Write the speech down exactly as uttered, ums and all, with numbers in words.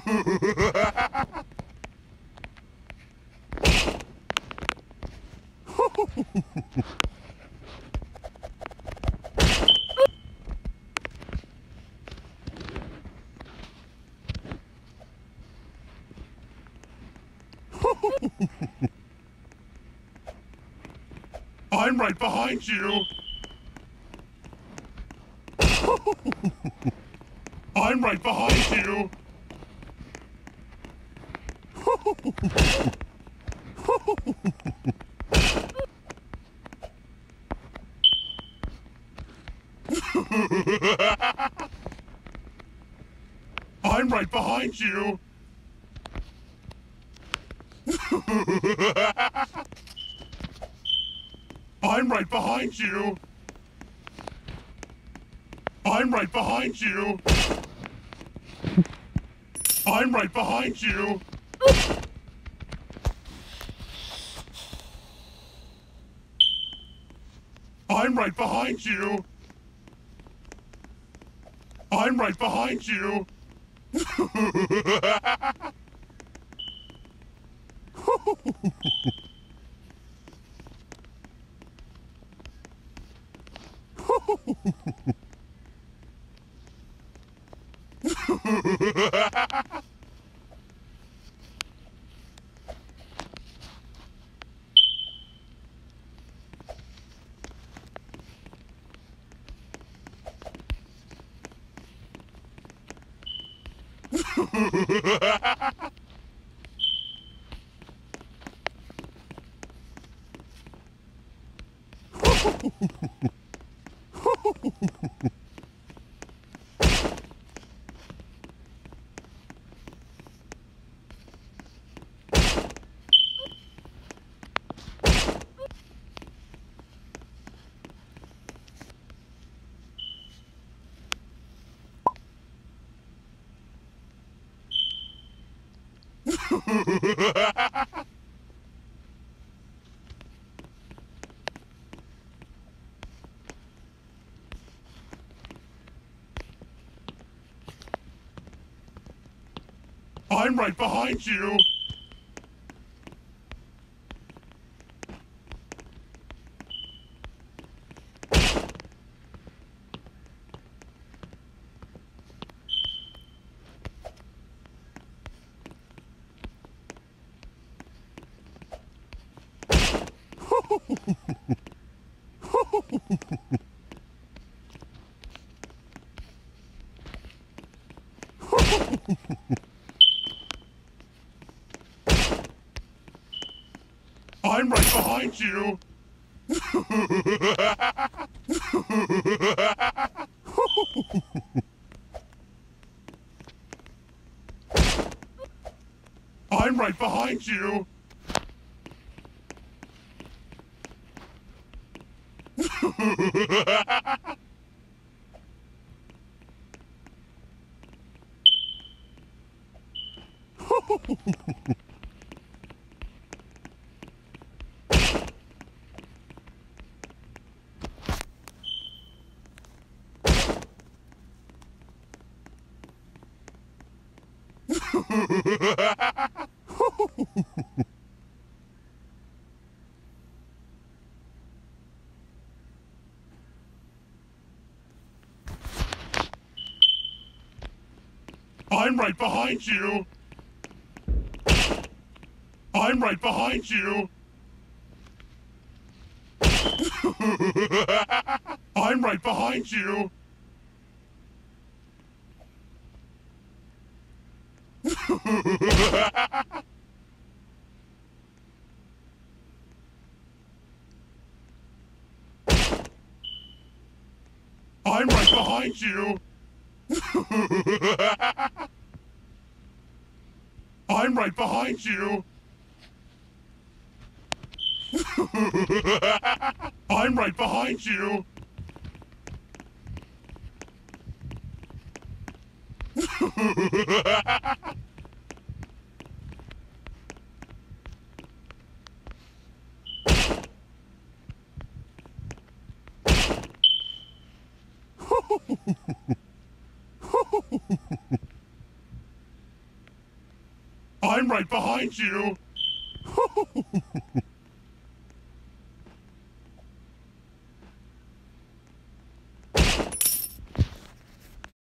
I'm right behind you. I'm right behind you. I'm right behind you. I'm right behind you. I'm right behind you. I'm right behind you. I'm right behind you. I'm right behind you. I'm right behind you. I'm right behind you. I'm right behind you. I'm right behind you. I'm right behind you. I'm right behind you. I'm right behind you. I'm right behind you. I'm right behind you. right behind you.